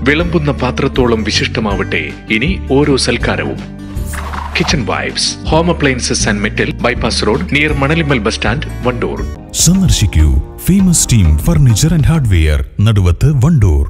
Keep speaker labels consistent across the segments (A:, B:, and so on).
A: വിളമ്പുന്ന പാത്രത്തോളം വിശിഷ്ടമാവട്ടെ ഇനി ഓരോ സൽക്കാരവും. Kitchen vibes, home appliances and metal, bypass road, near Manalimal bus stand, Wandoor.
B: സന്ദർശിക്കൂ famous team furniture and hardware, Naduvath, Wandoor.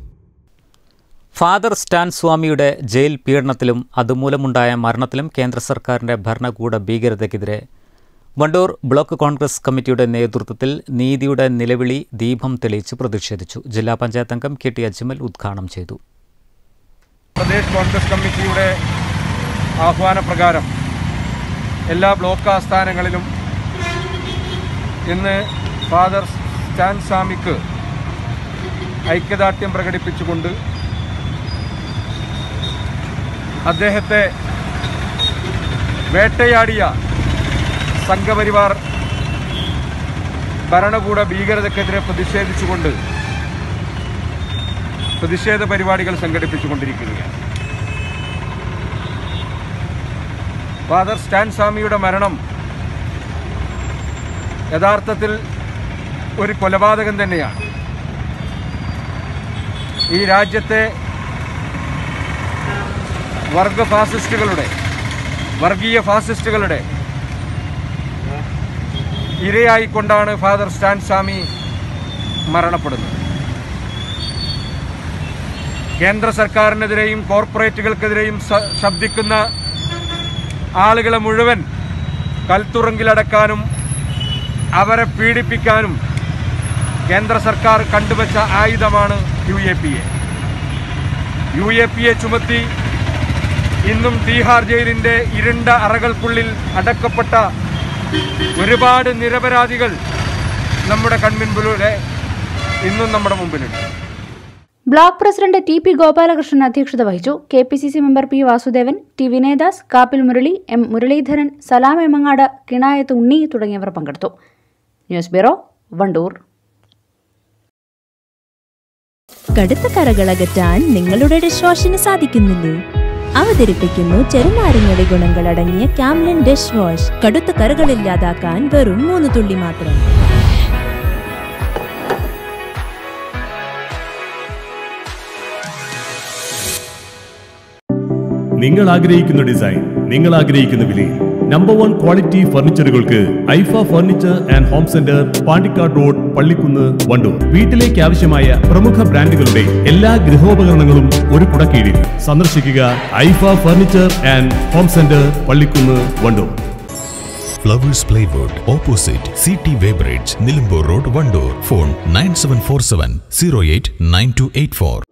C: Father Stan സ്വാമിയുടെ ജയിൽ പീഡനത്തിലും അതുമൂലമുണ്ടായ മരണത്തിലും കേന്ദ്ര സർക്കാരിൻ്റെ ഭരണകൂട ഭീകരതയ്ക്കെതിരെ വണ്ടൂർ ബ്ലോക്ക് കോൺഗ്രസ് കമ്മിറ്റിയുടെ നേതൃത്വത്തിൽ നീതിയുടെ നിലവിളി ദീപം തെളിയിച്ച് പ്രതിഷേധിച്ചു. ജില്ലാ പഞ്ചായത്ത് അംഗം കെ.ടി. അജ്മൽ ഉദ്ഘാടനം ചെയ്തു.
D: പ്രദേശ് കോൺഗ്രസ് കമ്മിറ്റിയുടെ ആഹ്വാനപ്രകാരം എല്ലാ ബ്ലോക്ക് ആസ്ഥാനങ്ങളിലും ഇന്ന് ഫാദർ സ്റ്റാൻ സ്വാമിക്ക് ഐക്യദാർഢ്യം പ്രകടിപ്പിച്ചുകൊണ്ട് അദ്ദേഹത്തെ വേട്ടയാടിയ സംഘപരിവാർ ഭരണകൂട ഭീകരതയ്ക്കെതിരെ പ്രതിഷേധിച്ചുകൊണ്ട് പ്രതിഷേധ പരിപാടികൾ സംഘടിപ്പിച്ചുകൊണ്ടിരിക്കുകയാണ്. ഫാദർ സ്റ്റാൻ സ്വാമിയുടെ മരണം യഥാർത്ഥത്തിൽ ഒരു കൊലപാതകം തന്നെയാണ്. ഈ രാജ്യത്തെ വർഗീയ ഫാസിസ്റ്റുകളുടെ ഇരയായിക്കൊണ്ടാണ് ഫാദർ സ്റ്റാൻ സ്വാമി മരണപ്പെടുന്നത്. കേന്ദ്ര സർക്കാരിനെതിരെയും കോർപ്പറേറ്റുകൾക്കെതിരെയും ശബ്ദിക്കുന്ന ആളുകളെ മുഴുവൻ കൽത്തുറങ്കിലടക്കാനും അവരെ പീഡിപ്പിക്കാനും കേന്ദ്ര സർക്കാർ കണ്ടുവച്ച ആയുധമാണ് UAPA ചുമത്തി ഇന്നും തീഹാർ ജയിലിൻ്റെ ഇരുണ്ട അറകൾക്കുള്ളിൽ അടക്കപ്പെട്ട ഒരുപാട് നിരപരാധികൾ നമ്മുടെ കൺമുൻപിലൂടെ ഇന്നും നമ്മുടെ മുമ്പിലുണ്ട്.
E: Block president TP. ഗോപാലകൃഷ്ണൻ അധ്യക്ഷത വഹിച്ചു. KPCC member P. Vasudevan, T. Vinayadas, Kappil Murali, M. Muralidharan, Salam Emangad, Kinayath Unni തുടങ്ങിയവർ പങ്കെടുത്തു. News bureau, Wandoor.
F: കടുത്ത കറകളകറ്റാൻ നിങ്ങളുടെ ഡിഷ് വാഷിന് സാധിക്കുന്നില്ലേ? അവതരിപ്പിക്കുന്നു ചെറുനാരങ്ങയുടെ ഗുണങ്ങളടങ്ങിയ ക്യാംലിൻ ഡിഷ് വാഷ്. കടുത്ത കറകളില്ലാതാക്കാൻ വെറും 3 തുള്ളി മാത്രം.
G: നിങ്ങൾ ആഗ്രഹിക്കുന്ന ഡിസൈൻ, നിങ്ങൾ ആഗ്രഹിക്കുന്ന വിലയിൽ നമ്പർ 1 ക്വാളിറ്റി ഫർണിച്ചറുകൾക്ക് Aifa furniture and home centre, Pandikkad road, Pallikkunnu, Wandoor. വീട്ടിലേക്ക് ആവശ്യമായ പ്രമുഖ ബ്രാൻഡുകളുടെ എല്ലാ ഗൃഹോപകരണങ്ങളും ഒരു കുടക്കീഴിൽ. സന്ദർശിക്കുക Aifa furniture and home centre, Pallikkunnu, Wandoor.
B: Flowers plywood, opposite CT Weybridge, Nilambur road, Wandoor. Phone 9747 089284.